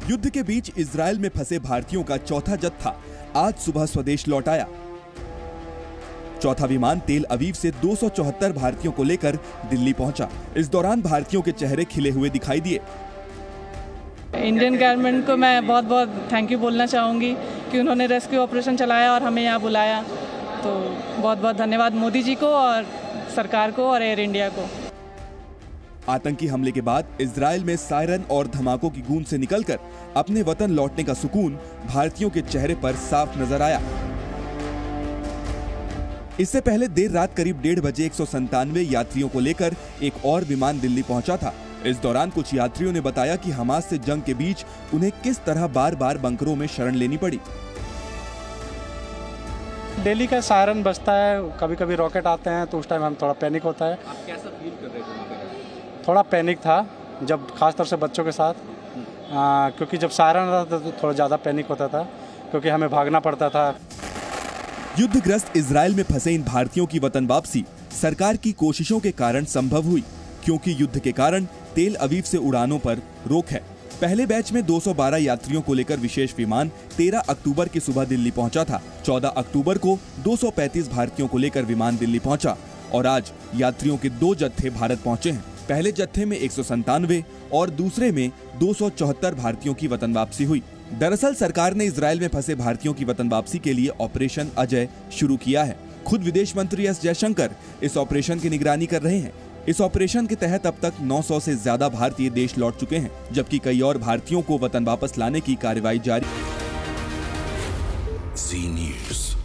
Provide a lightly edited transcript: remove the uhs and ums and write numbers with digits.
युद्ध के बीच इजरायल में फंसे भारतीयों का चौथा जत्था आज सुबह स्वदेश लौट आया। चौथा विमान तेल अवीव से 274 भारतीयों को लेकर दिल्ली पहुंचा। इस दौरान भारतीयों के चेहरे खिले हुए दिखाई दिए। इंडियन गवर्नमेंट को मैं बहुत बहुत थैंक यू बोलना चाहूँगी कि उन्होंने रेस्क्यू ऑपरेशन चलाया और हमें यहाँ बुलाया, तो बहुत बहुत धन्यवाद मोदी जी को और सरकार को और एयर इंडिया को। आतंकी हमले के बाद इजरायल में सायरन और धमाकों की गूंज से निकलकर अपने वतन लौटने का सुकून भारतीयों के चेहरे पर साफ नजर आया। इससे पहले देर रात करीब 1:30 बजे 197 यात्रियों को लेकर एक और विमान दिल्ली पहुंचा था। इस दौरान कुछ यात्रियों ने बताया कि हमास से जंग के बीच उन्हें किस तरह बार बार बंकरों में शरण लेनी पड़ी। दिल्ली का सायरन बजता है, कभी कभी रॉकेट आते हैं तो उस टाइम हम थोड़ा पैनिक होता है। आप कैसा फील कर रहे थे? थोड़ा पैनिक था, जब खासतौर से बच्चों के साथ, क्योंकि जब सायरन आता था तो थोड़ा ज़्यादा पैनिक होता था, क्योंकि हमें भागना पड़ता था। युद्धग्रस्त इजरायल में फंसे इन भारतीयों की वतन वापसी सरकार की कोशिशों के कारण संभव हुई, क्योंकि युद्ध के कारण तेल अवीव से उड़ानों पर रोक है। पहले बैच में 212 यात्रियों को लेकर विशेष विमान 13 अक्टूबर की सुबह दिल्ली पहुंचा था। 14 अक्टूबर को 235 भारतीयों को लेकर विमान दिल्ली पहुंचा और आज यात्रियों के 2 जत्थे भारत पहुंचे हैं। पहले जत्थे में 197 और दूसरे में 274 भारतीयों की वतन वापसी हुई। दरअसल सरकार ने इजरायल में फंसे भारतीयों की वतन वापसी के लिए ऑपरेशन अजय शुरू किया है। खुद विदेश मंत्री एस जयशंकर इस ऑपरेशन की निगरानी कर रहे हैं। इस ऑपरेशन के तहत अब तक 900 से ज्यादा भारतीय देश लौट चुके हैं, जबकि कई और भारतीयों को वतन वापस लाने की कार्रवाई जारी। Zee News।